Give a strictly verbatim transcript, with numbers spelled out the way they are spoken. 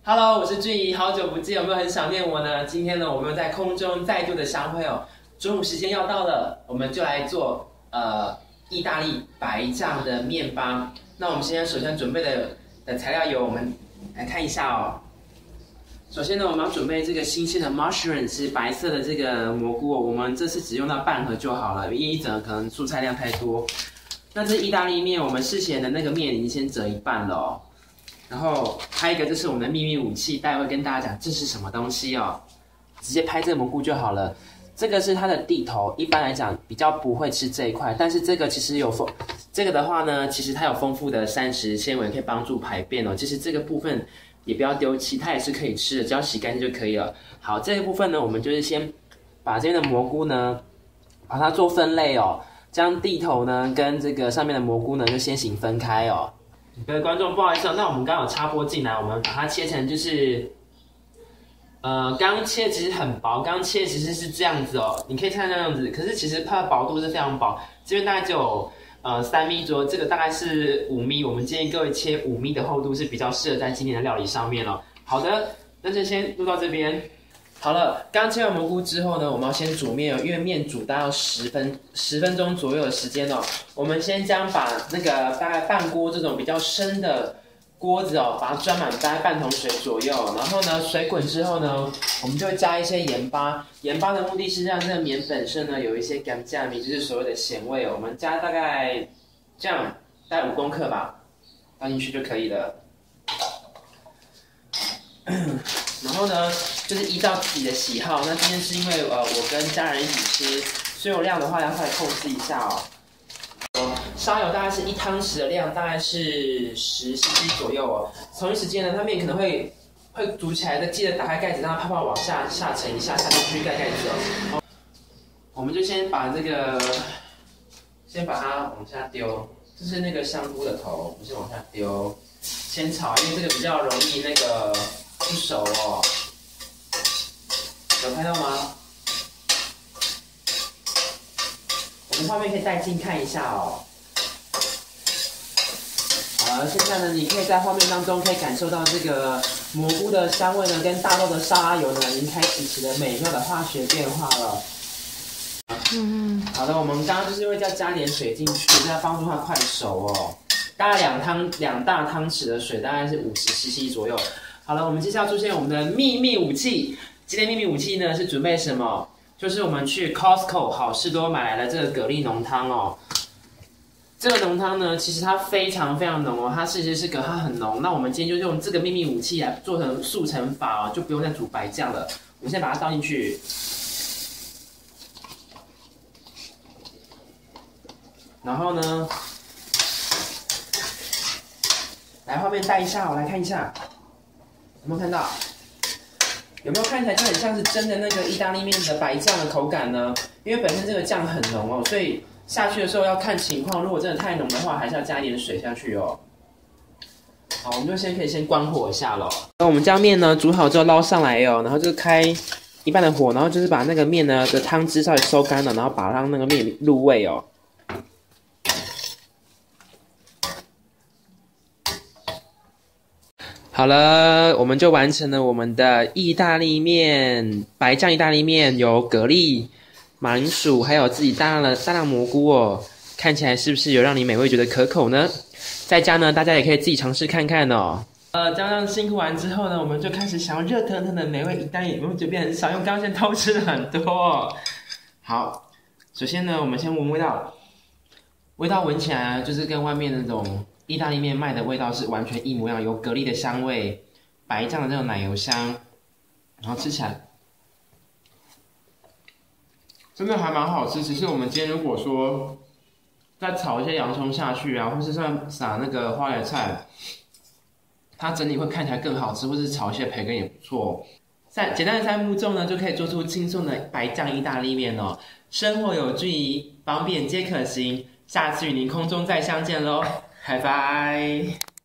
Hello， 我是俊怡，好久不见，有没有很想念我呢？今天呢，我们在空中再度的相会哦。中午时间要到了，我们就来做呃意大利白酱的面吧。那我们现在首先准备的的材料有，我们来看一下哦。首先呢，我们要准备这个新鲜的 mushroom， 是白色的这个蘑菇哦。我们这次只用到半盒就好了，因为一整个可能蔬菜量太多。那这意大利面，我们事前的那个面已经先折一半了哦。然后还有一个，这是我们的秘密武器，待会会跟大家讲这是什么东西哦。直接拍这个蘑菇就好了。这个是它的地头，一般来讲比较不会吃这一块，但是这个其实有丰，这个的话呢，其实它有丰富的膳食纤维，可以帮助排便哦。其实这个部分也不要丢弃，它也是可以吃的，只要洗干净就可以了。好，这个部分呢，我们就是先把这边的蘑菇呢，把它做分类哦，将地头呢跟这个上面的蘑菇呢就先行分开哦。各位观众，不好意思哦，那我们刚好插播进来，我们把它切成就是，呃，刚切其实很薄，刚切其实是这样子哦，你可以看这样子，可是其实它的薄度是非常薄，这边大概只有呃三米左右，这个大概是五米，我们建议各位切五米的厚度是比较适合在今天的料理上面哦。好的，那就先录到这边。好了，刚切完蘑菇之后呢，我们要先煮面哦，因为面煮大概要十分十分钟左右的时间哦。我们先将把那个大概半锅这种比较深的锅子哦，把它装满大概半桶水左右。然后呢，水滚之后呢，我们就会加一些盐巴。盐巴的目的是让这个面本身呢有一些甘酱米，就是所谓的咸味哦。我们加大概这样，大概五公克吧，放进去就可以了。然后呢，就是依照自己的喜好。那今天是因为呃我跟家人一起吃，所以我量的话要稍微控制一下哦。沙油大概是一汤匙的量，大概是十 C C 左右哦。同一时间呢，它面可能会会煮起来的，记得打开盖子，让它泡泡往下下沉一下，下进去盖盖子哦。我们就先把这个，先把它往下丢，这是那个香菇的头，我们先往下丢，先炒，因为这个比较容易那个不熟哦。有看到吗？我们画面可以带近看一下哦。好了，现在呢，你可以在画面当中可以感受到这个蘑菇的香味呢，跟大豆的沙拉油呢，已经开始起了美妙的化学变化了。嗯，好的，我们刚刚就是会再加点水进去，这样帮助它快熟哦。大概两汤两大汤匙的水，大概是五十 C C 左右。好了，我们接下来出现我们的秘密武器。今天秘密武器呢是准备什么？就是我们去 Costco 好市多买来的这个蛤蜊浓汤哦。这个浓汤呢，其实它非常非常浓哦，它其实是蛤它很浓。那我们今天就用这个秘密武器来做成速成法哦，就不用再煮白酱了。我们先把它倒进去，然后呢，来画面带一下，我来看一下，有没有看到？有没有看起来就很像是真的那个意大利面的白酱的口感呢？因为本身这个酱很浓哦，所以下去的时候要看情况，如果真的太浓的话，还是要加一点水下去哦。好，我们就先可以先关火一下咯。那我们将面呢煮好之后捞上来哦，然后就开一半的火，然后就是把那个面呢的汤汁稍微收干了，然后把让那个面入味哦。好了，我们就完成了我们的意大利面，白酱意大利面，有蛤蜊、马铃薯，还有自己大量的大量蘑菇哦。看起来是不是有让你美味觉得可口呢？在家呢，大家也可以自己尝试看看哦。呃，这样辛苦完之后呢，我们就开始想要热腾腾的美味意大利面，有没有觉得变很少？因为刚刚先偷吃了很多哦。好，首先呢，我们先闻味道，味道闻起来就是跟外面那种意大利面卖的味道是完全一模一样，有蛤蜊的香味，白酱的那种奶油香，然后吃起来真的还蛮好吃。只是我们今天如果说再炒一些洋葱下去啊，或是像撒那个花椰菜，它整体会看起来更好吃，或是炒一些培根也不错。在简单的三步骤呢，就可以做出轻松的白酱意大利面哦。生活有距离，方便皆可行。下次与您空中再相见喽。拜拜。